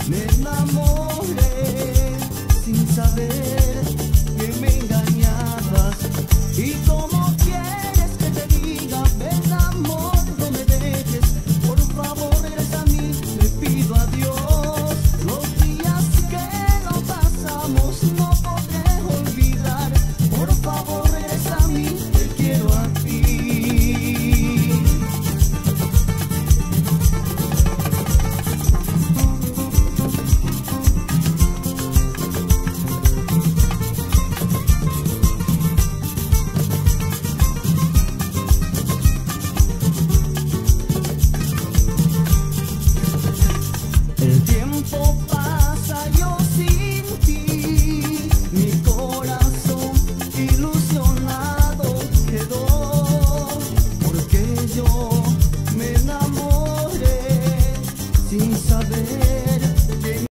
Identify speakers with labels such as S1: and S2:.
S1: Me enamoré sin saber que me engañabas. Y como quieres que te diga, ven amor, no me dejes. Por favor, regresa a mí, le pido a Dios. Los días que no pasamos no podré olvidar. Por favor, regresa a mí, te quiero a ti. El tiempo pasa, yo sin ti, mi corazón ilusionado quedó, porque yo me enamoré sin saber